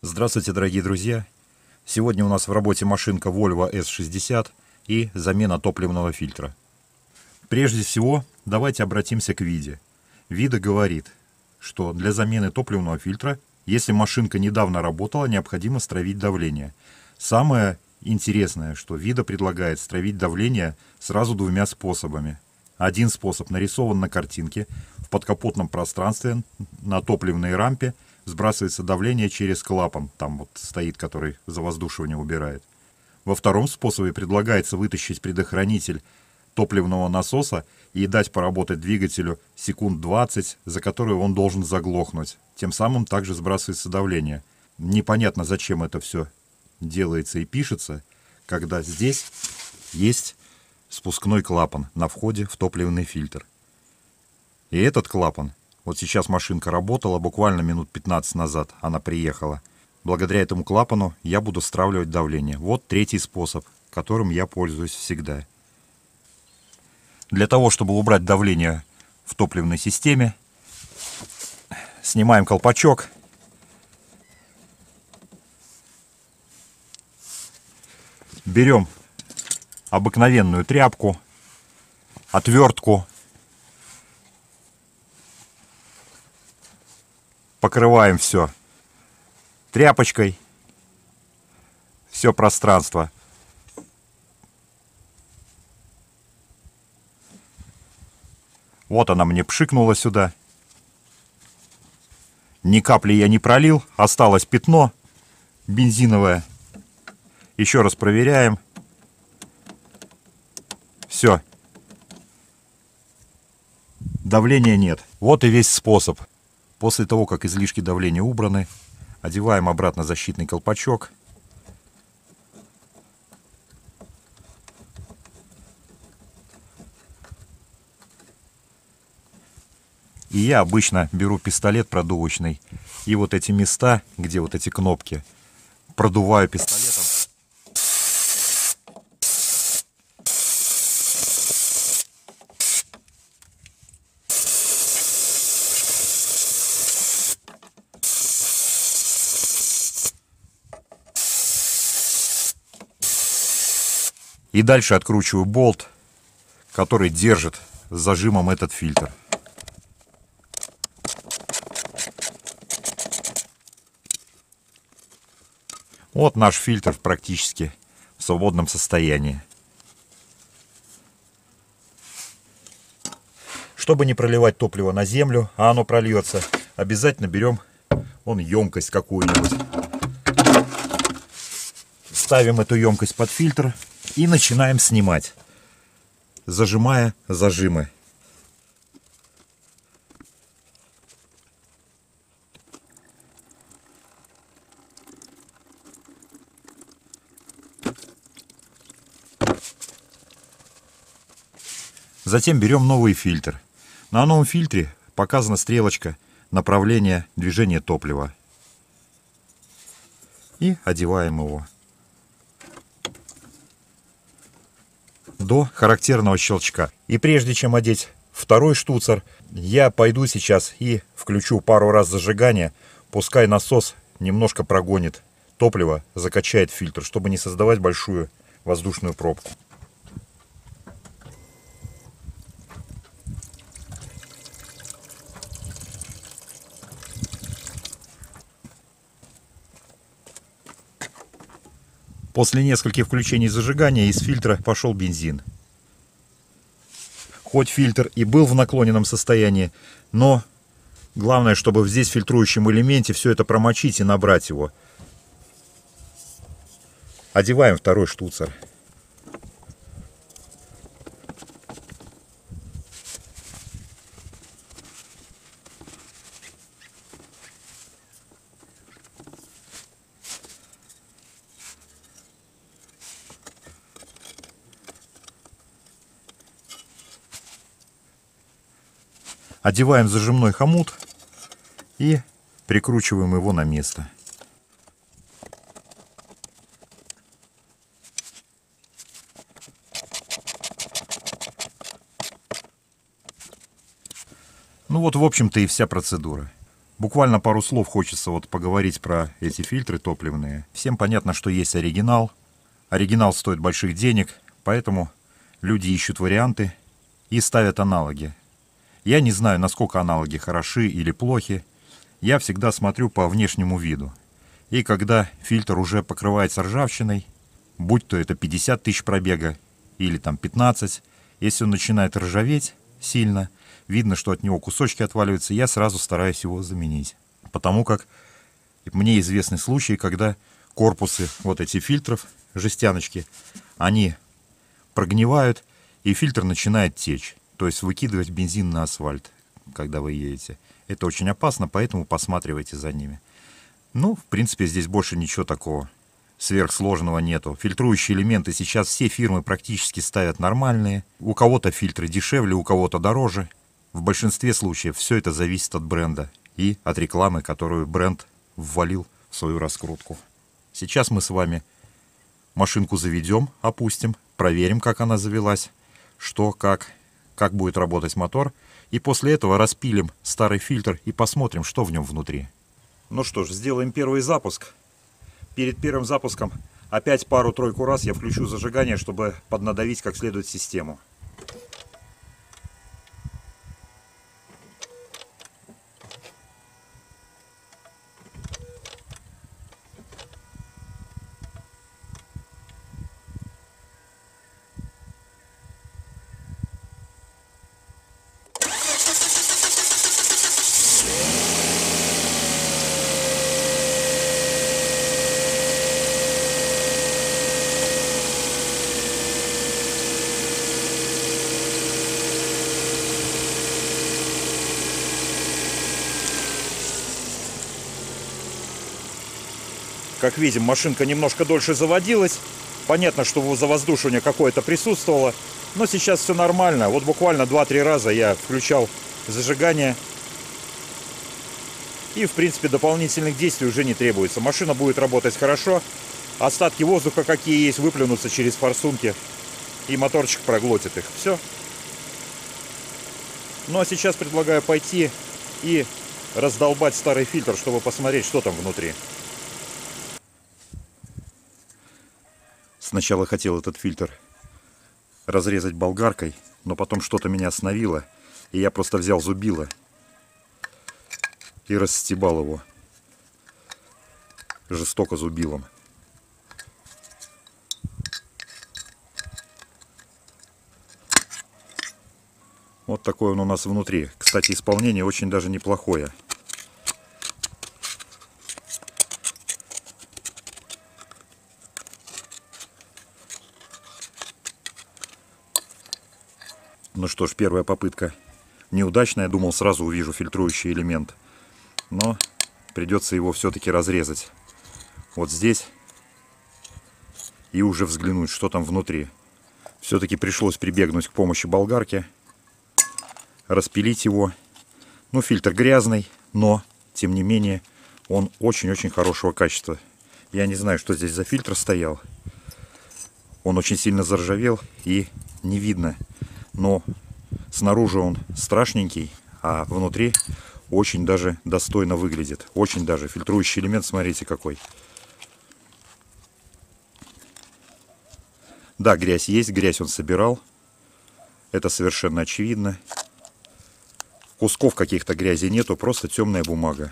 Здравствуйте, дорогие друзья! Сегодня у нас в работе машинка Volvo S60 и замена топливного фильтра. Прежде всего, давайте обратимся к ВИДе. ВИДа говорит, что для замены топливного фильтра, если машинка недавно работала, необходимо стравить давление. Самое интересное, что ВИДа предлагает стравить давление сразу двумя способами. Один способ нарисован на картинке. В подкапотном пространстве на топливной рампе сбрасывается давление через клапан, там вот стоит, который завоздушивание убирает. Во втором способе предлагается вытащить предохранитель топливного насоса и дать поработать двигателю секунд 20, за которые он должен заглохнуть. Тем самым также сбрасывается давление. Непонятно, зачем это все делается и пишется, когда здесь есть спускной клапан на входе в топливный фильтр. И этот клапан, вот сейчас машинка работала, буквально минут 15 назад она приехала. Благодаря этому клапану я буду стравливать давление. Вот третий способ, которым я пользуюсь всегда. Для того, чтобы убрать давление в топливной системе, снимаем колпачок. Берем обыкновенную тряпку, отвертку, покрываем все тряпочкой, все пространство. Вот она мне пшикнула сюда. Ни капли я не пролил, осталось пятно бензиновое. Еще раз проверяем. Все. Давления нет. Вот и весь способ. После того, как излишки давления убраны, одеваем обратно защитный колпачок. И я обычно беру пистолет продувочный и вот эти места, где вот эти кнопки, продуваю пистолетом. И дальше откручиваю болт, который держит с зажимом этот фильтр. Вот наш фильтр практически в свободном состоянии. Чтобы не проливать топливо на землю, а оно прольется, обязательно берем емкость какую-нибудь. Ставим эту емкость под фильтр и начинаем снимать, зажимая зажимы. Затем берем новый фильтр. На новом фильтре показана стрелочка направления движения топлива. И одеваем его до характерного щелчка. И прежде чем одеть второй штуцер, я пойду сейчас и включу пару раз зажигание. Пускай насос немножко прогонит топливо, закачает фильтр, чтобы не создавать большую воздушную пробку. После нескольких включений зажигания из фильтра пошел бензин. Хоть фильтр и был в наклоненном состоянии, но главное, чтобы здесь в фильтрующем элементе все это промочить и набрать его. Одеваем второй штуцер. Одеваем зажимной хомут и прикручиваем его на место. Ну вот, в общем-то, и вся процедура. Буквально пару слов хочется вот поговорить про эти фильтры топливные. Всем понятно, что есть оригинал. Оригинал стоит больших денег, поэтому люди ищут варианты и ставят аналоги. Я не знаю, насколько аналоги хороши или плохи. Я всегда смотрю по внешнему виду. И когда фильтр уже покрывается ржавчиной, будь то это 50 тысяч пробега или там 15, если он начинает ржаветь сильно, видно, что от него кусочки отваливаются, я сразу стараюсь его заменить. Потому как мне известны случаи, когда корпусы вот этих фильтров, жестяночки, они прогнивают, и фильтр начинает течь. То есть выкидывать бензин на асфальт, когда вы едете. Это очень опасно, поэтому посматривайте за ними. Ну, в принципе, здесь больше ничего такого сверхсложного нету. Фильтрующие элементы сейчас все фирмы практически ставят нормальные. У кого-то фильтры дешевле, у кого-то дороже. В большинстве случаев все это зависит от бренда и от рекламы, которую бренд ввалил в свою раскрутку. Сейчас мы с вами машинку заведем, опустим, проверим, как она завелась, что, как будет работать мотор. И после этого распилим старый фильтр и посмотрим, что в нем внутри. Ну что ж, сделаем первый запуск. Перед первым запуском опять пару-тройку раз я включу зажигание, чтобы поднадавить как следует систему. Как видим, машинка немножко дольше заводилась. Понятно, что завоздушивание какое-то присутствовало. Но сейчас все нормально. Вот буквально 2-3 раза я включал зажигание. И, в принципе, дополнительных действий уже не требуется. Машина будет работать хорошо. Остатки воздуха, какие есть, выплюнутся через форсунки. И моторчик проглотит их. Все. Ну, а сейчас предлагаю пойти и раздолбать старый фильтр, чтобы посмотреть, что там внутри. Сначала хотел этот фильтр разрезать болгаркой, но потом что-то меня остановило, и я просто взял зубило и расстебал его жестоко зубилом. Вот такой он у нас внутри. Кстати, исполнение очень даже неплохое. Ну что ж, первая попытка неудачная. Думал, сразу увижу фильтрующий элемент. Но придется его все-таки разрезать. Вот здесь. И уже взглянуть, что там внутри. Все-таки пришлось прибегнуть к помощи болгарки. Распилить его. Ну, фильтр грязный, но, тем не менее, он очень-очень хорошего качества. Я не знаю, что здесь за фильтр стоял. Он очень сильно заржавел и не видно. Но снаружи он страшненький, а внутри очень даже достойно выглядит. Очень даже. Фильтрующий элемент, смотрите какой. Да, грязь есть, грязь он собирал. Это совершенно очевидно. Кусков каких-то грязи нету, просто темная бумага.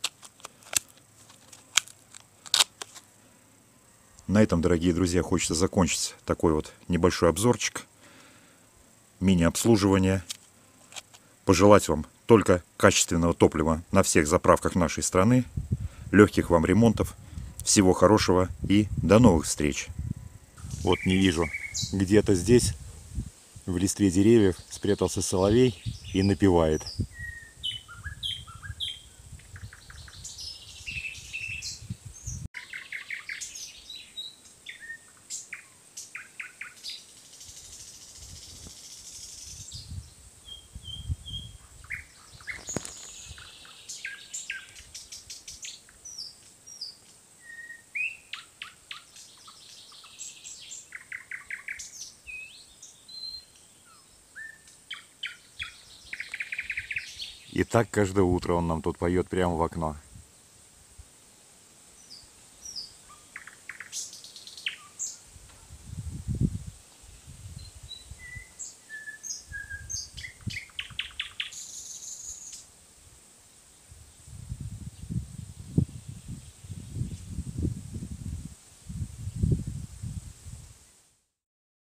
На этом, дорогие друзья, хочется закончить такой вот небольшой обзорчик. Мини-обслуживание. Пожелать вам только качественного топлива на всех заправках нашей страны. Легких вам ремонтов. Всего хорошего и до новых встреч. Вот не вижу. Где-то здесь, в листве деревьев, спрятался соловей и напевает. И так каждое утро он нам тут поет прямо в окно.